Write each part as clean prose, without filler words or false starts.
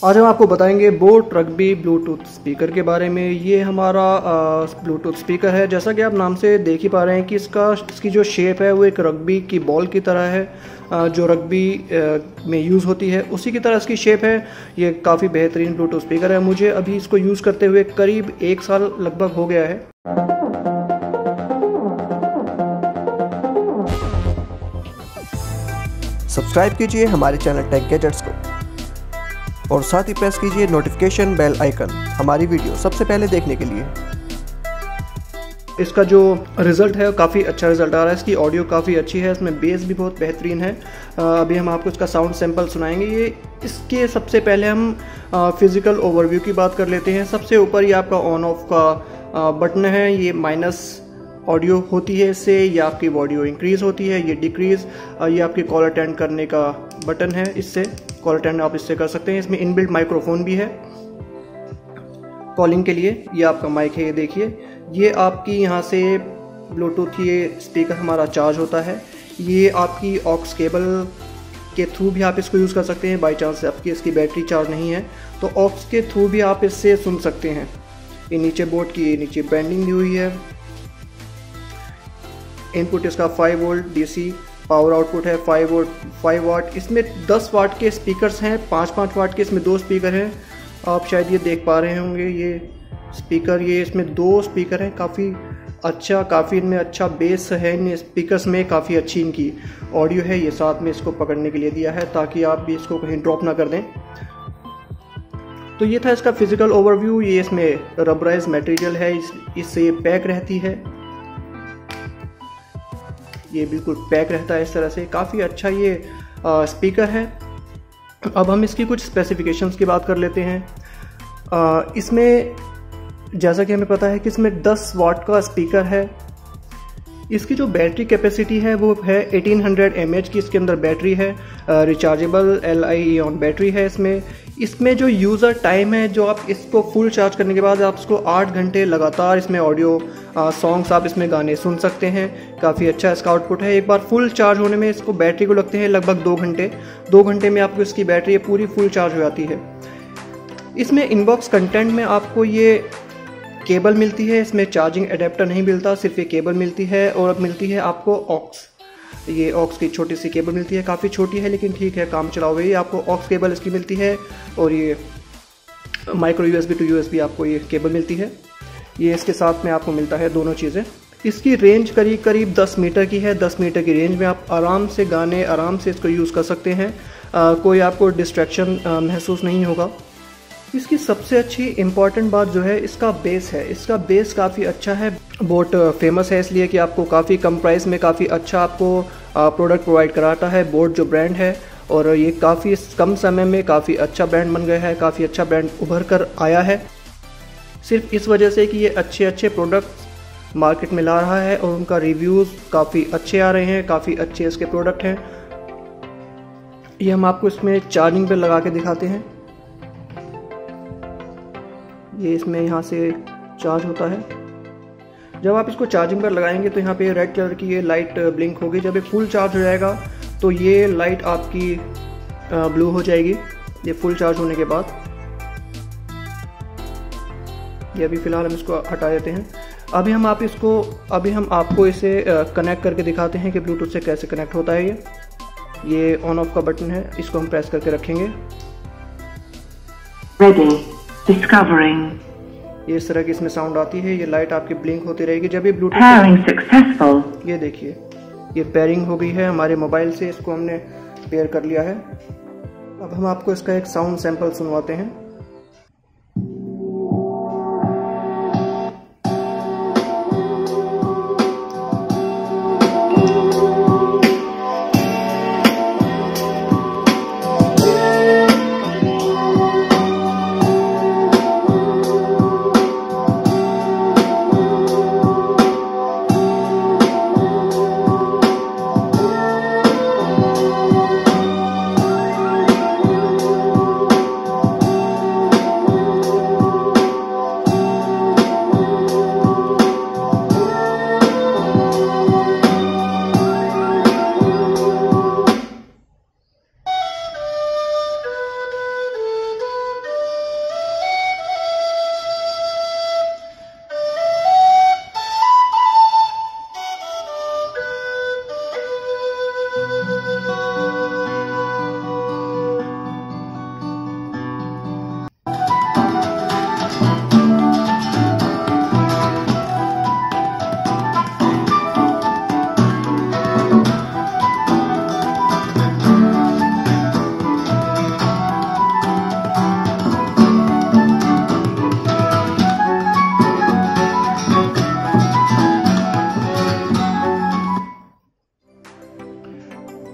आज हम आपको बताएंगे बोट रग्बी ब्लूटूथ स्पीकर के बारे में। ये हमारा ब्लूटूथ स्पीकर है। जैसा कि आप नाम से देख ही पा रहे हैं कि इसकी जो शेप है वो एक रग्बी की बॉल की तरह है, जो रग्बी में यूज़ होती है उसी की तरह इसकी शेप है। ये काफ़ी बेहतरीन ब्लूटूथ स्पीकर है। मुझे अभी इसको यूज़ करते हुए करीब 1 साल लगभग हो गया है। सब्सक्राइब कीजिए हमारे चैनल टेक गैजेट्स को और साथ ही प्रेस कीजिए नोटिफिकेशन बेल आइकन हमारी वीडियो सबसे पहले देखने के लिए। इसका जो रिज़ल्ट है काफ़ी अच्छा रिज़ल्ट आ रहा है। इसकी ऑडियो काफ़ी अच्छी है, इसमें बेस भी बहुत बेहतरीन है। अभी हम आपको इसका साउंड सैंपल सुनाएंगे। ये इसके सबसे पहले हम फिज़िकल ओवरव्यू की बात कर लेते हैं। सबसे ऊपर ये आपका ऑन ऑफ का बटन है। ये माइनस ऑडियो होती है इससे, या आपकी ऑडियो इंक्रीज़ होती है, ये डिक्रीज़। ये आपकी कॉल अटेंड करने का बटन है, इससे कॉल अटेंड आप इससे कर सकते हैं। इसमें इनबिल्ट माइक्रोफोन भी है कॉलिंग के लिए। ये आपका माइक है, ये देखिए। ये आपकी यहाँ से ब्लूटूथ ये स्पीकर हमारा चार्ज होता है। ये आपकी ऑक्स केबल के थ्रू भी आप इसको यूज़ कर सकते हैं। बाई चांस आपकी इसकी बैटरी चार्ज नहीं है तो ऑक्स के थ्रू भी आप इससे सुन सकते हैं। ये नीचे बोर्ड की नीचे ब्रांडिंग दी हुई है। इनपुट इसका 5 वोल्ट डीसी, पावर आउटपुट है 5 वाट। इसमें 10 वाट के स्पीकर्स हैं, 5 वाट के इसमें 2 स्पीकर हैं। आप शायद ये देख पा रहे होंगे ये स्पीकर, ये इसमें 2 स्पीकर हैं। काफ़ी इनमें अच्छा बेस है। इन स्पीकर्स में काफ़ी अच्छी इनकी ऑडियो है। ये साथ में इसको पकड़ने के लिए दिया है ताकि आप भी इसको कहीं ड्रॉप ना कर दें। तो ये था इसका फिजिकल ओवरव्यू। ये इसमें रबराइज मटेरियल है, इससे ये पैक रहती है। ये बिल्कुल पैक रहता है इस तरह से। काफ़ी अच्छा ये स्पीकर है। अब हम इसकी कुछ स्पेसिफिकेशंस की बात कर लेते हैं। इसमें जैसा कि हमें पता है कि इसमें 10 वाट का स्पीकर है। इसकी जो बैटरी कैपेसिटी है वो है 1800 mAh की इसके अंदर बैटरी है। रिचार्जेबल Li-ion बैटरी है इसमें जो यूज़र टाइम है, जो आप इसको फुल चार्ज करने के बाद आप इसको 8 घंटे लगातार इसमें ऑडियो सॉन्ग्स आप इसमें गाने सुन सकते हैं। काफ़ी अच्छा इसका आउटपुट है। एक बार फुल चार्ज होने में इसको बैटरी को लगते हैं लगभग 2 घंटे। 2 घंटे में आपको इसकी बैटरी पूरी फुल चार्ज हो जाती है। इसमें इनबॉक्स कंटेंट में आपको ये केबल मिलती है। इसमें चार्जिंग एडेप्टर नहीं मिलता, सिर्फ ये केबल मिलती है। और अब मिलती है आपको ऑक्स, ये ऑक्स की छोटी सी केबल मिलती है। काफ़ी छोटी है लेकिन ठीक है, काम चलाओ। ये आपको ऑक्स केबल इसकी मिलती है और ये माइक्रो USB टू USB आपको ये केबल मिलती है। ये इसके साथ में आपको मिलता है दोनों चीज़ें। इसकी रेंज करीब 10 मीटर की है। 10 मीटर की रेंज में आप आराम से गाने आराम से इसको यूज़ कर सकते हैं। कोई आपको डिस्ट्रैक्शन महसूस नहीं होगा। इसकी सबसे अच्छी इम्पॉर्टेंट बात जो है इसका बेस है। इसका बेस काफ़ी अच्छा है। बोट फेमस है इसलिए कि आपको काफ़ी कम प्राइस में काफ़ी अच्छा आपको प्रोडक्ट प्रोवाइड कराता है। बोट जो ब्रांड है, और ये काफ़ी कम समय में काफ़ी अच्छा ब्रांड बन गया है, काफ़ी अच्छा ब्रांड उभर कर आया है। सिर्फ इस वजह से कि ये अच्छे प्रोडक्ट मार्केट में ला रहा है और उनका रिव्यूज़ काफ़ी अच्छे आ रहे हैं, काफ़ी अच्छे इसके प्रोडक्ट हैं। ये हम आपको इसमें चार्जिंग पे लगा के दिखाते हैं। ये इसमें यहाँ से चार्ज होता है। जब आप इसको चार्जिंग पर लगाएंगे तो यहाँ पे रेड कलर की ये लाइट ब्लिंक होगी। जब ये फुल चार्ज हो जाएगा तो ये लाइट आपकी ब्लू हो जाएगी, ये फुल चार्ज होने के बाद। ये अभी फ़िलहाल हम इसको हटा देते हैं। अभी हम आपको इसे कनेक्ट करके दिखाते हैं कि ब्लूटूथ से कैसे कनेक्ट होता है। ये ऑन ऑफ का बटन है, इसको हम प्रेस करके रखेंगे। Ready. Discovering. ये इस तरह की इसमें साउंड आती है। ये लाइट आपकी ब्लिंक होती रहेगी जब ये ब्लूटूथ। Pairing successful. ये देखिए, ये पेयरिंग हो गई है हमारे मोबाइल से। इसको हमने पेयर कर लिया है। अब हम आपको इसका एक साउंड सैंपल सुनवाते हैं।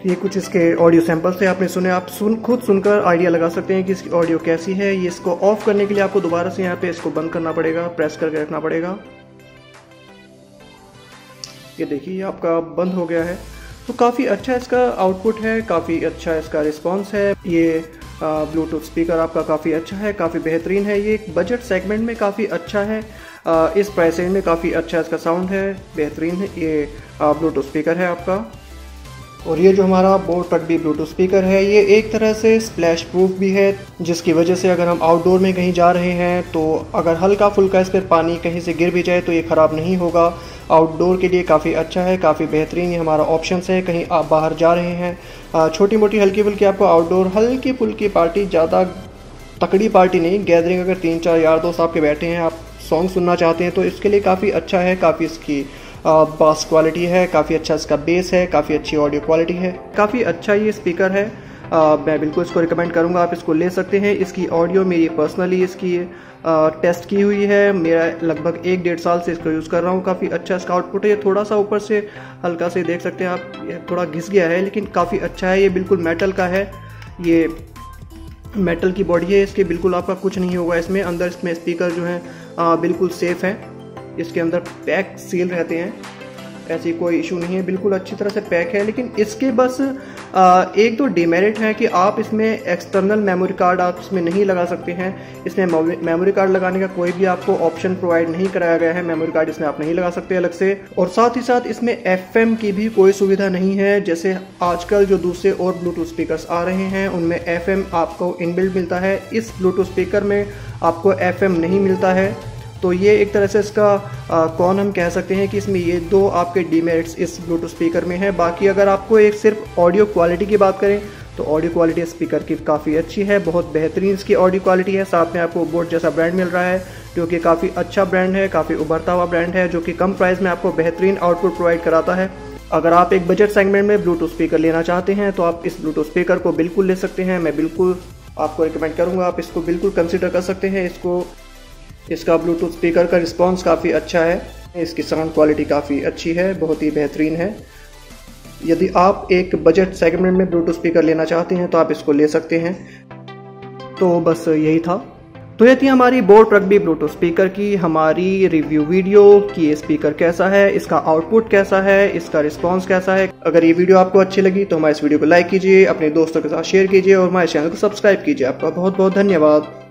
ये कुछ इसके ऑडियो सैंपल्स थे, आपने सुने। आप खुद सुनकर आइडिया लगा सकते हैं कि इसकी ऑडियो कैसी है। ये इसको ऑफ करने के लिए आपको दोबारा से यहाँ पे इसको बंद करना पड़ेगा, प्रेस करके रखना पड़ेगा। ये देखिए आपका बंद हो गया है। तो काफ़ी अच्छा इसका आउटपुट है, काफ़ी अच्छा इसका रिस्पॉन्स है। ये ब्लूटूथ स्पीकर आपका काफ़ी अच्छा है, काफ़ी बेहतरीन है। ये एक बजट सेगमेंट में काफ़ी अच्छा है, इस प्राइस रेंज में काफ़ी अच्छा इसका साउंड है, बेहतरीन है। ये ब्लूटूथ स्पीकर है आपका। और ये जो हमारा बोट रग्बी ब्लूटूथ स्पीकर है, ये एक तरह से स्प्लैश प्रूफ भी है, जिसकी वजह से अगर हम आउटडोर में कहीं जा रहे हैं तो अगर हल्का फुल्का इस पर पानी कहीं से गिर भी जाए तो ये ख़राब नहीं होगा। आउटडोर के लिए काफ़ी अच्छा है, काफ़ी बेहतरीन ये हमारा ऑप्शंस है। कहीं आप बाहर जा रहे हैं, छोटी मोटी हल्की फुल्की आपको आउटडोर हल्की फुल्की पार्टी, ज़्यादा तकड़ी पार्टी नहीं, गैदरिंग, अगर 3-4 यार दोस्त आपके बैठे हैं, आप सॉन्ग सुनना चाहते हैं तो इसके लिए काफ़ी अच्छा है। काफ़ी इसकी बास क्वालिटी है, काफ़ी अच्छा इसका बेस है, काफ़ी अच्छी ऑडियो क्वालिटी है, काफ़ी अच्छा ये स्पीकर है। मैं बिल्कुल इसको रिकमेंड करूंगा, आप इसको ले सकते हैं। इसकी ऑडियो मेरी पर्सनली इसकी टेस्ट की हुई है, मेरा लगभग 1-1.5 साल से इसको यूज़ कर रहा हूँ। काफ़ी अच्छा इसका आउटपुट है। ये थोड़ा सा ऊपर से हल्का से देख सकते हैं आप, ये थोड़ा घिस गया है, लेकिन काफ़ी अच्छा है। ये बिल्कुल मेटल का है, ये मेटल की बॉडी है इसकी, बिल्कुल आपका कुछ नहीं होगा इसमें। अंदर इसमें स्पीकर जो है बिल्कुल सेफ़ है, इसके अंदर पैक सील रहते हैं, ऐसी कोई इशू नहीं है, बिल्कुल अच्छी तरह से पैक है। लेकिन इसके बस 1-2 डिमेरिट है कि आप इसमें एक्सटर्नल मेमोरी कार्ड आप इसमें नहीं लगा सकते हैं। इसमें मेमोरी कार्ड लगाने का कोई भी आपको ऑप्शन प्रोवाइड नहीं कराया गया है, मेमोरी कार्ड इसमें आप नहीं लगा सकते अलग से। और साथ ही साथ इसमें FM की भी कोई सुविधा नहीं है, जैसे आजकल जो दूसरे और ब्लूटूथ स्पीकर्स आ रहे हैं उनमें FM आपको इनबिल्ट मिलता है। इस ब्लूटूथ स्पीकर में आपको FM नहीं मिलता है। तो ये एक तरह से इसका कौन हम कह सकते हैं कि इसमें ये 2 आपके डीमेरिट्स इस ब्लूटूथ स्पीकर में है। बाकी अगर आपको एक सिर्फ ऑडियो क्वालिटी की बात करें तो ऑडियो क्वालिटी स्पीकर की काफ़ी अच्छी है, बहुत बेहतरीन इसकी ऑडियो क्वालिटी है। साथ में आपको बोट जैसा ब्रांड मिल रहा है, जो कि काफ़ी अच्छा ब्रांड है, काफ़ी उभरता हुआ ब्रांड है, जो कि कम प्राइस में आपको बेहतरीन आउटपुट प्रोवाइड कराता है। अगर आप एक बजट सेगमेंट में ब्लूटूथ स्पीकर लेना चाहते हैं तो आप इस ब्लूटूथ स्पीकर को बिल्कुल ले सकते हैं। मैं बिल्कुल आपको रिकमेंड करूँगा, आप इसको बिल्कुल कंसिडर कर सकते हैं। इसका ब्लूटूथ स्पीकर का रिस्पांस काफ़ी अच्छा है, इसकी साउंड क्वालिटी काफ़ी अच्छी है, बहुत ही बेहतरीन है। यदि आप एक बजट सेगमेंट में ब्लूटूथ स्पीकर लेना चाहते हैं तो आप इसको ले सकते हैं। तो बस यही था। तो ये थी हमारी बोट रग्बी ब्लूटूथ स्पीकर की हमारी रिव्यू वीडियो कि ये स्पीकर कैसा है, इसका आउटपुट कैसा है, इसका रिस्पांस कैसा है। अगर ये वीडियो आपको अच्छी लगी तो हमारे इस वीडियो को लाइक कीजिए, अपने दोस्तों के साथ शेयर कीजिए और हमारे चैनल को सब्सक्राइब कीजिए। आपका बहुत बहुत धन्यवाद।